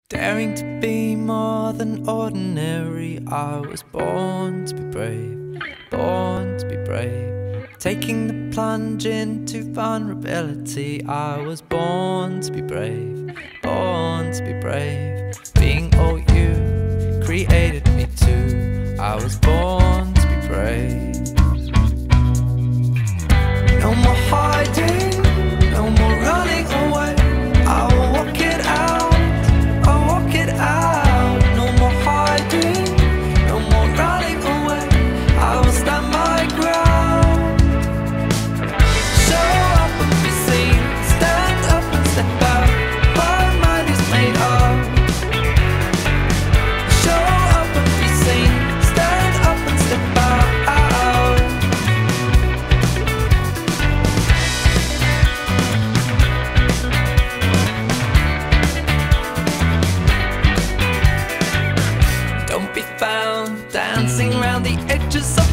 Daring to be more than ordinary, I was born to be brave, born to be brave. Taking the plunge into vulnerability, I was born to be brave, born to be brave. Being all you created me to, I was born to be brave. No more hiding, no more running away, I will walk it out, I'll walk it out. No more hiding, no more running away, I will stand my ground. Show up and be seen, stand up and step out, my mind is made up. Show up and be seen, stand up and step out. Don't be found dancing around the edges of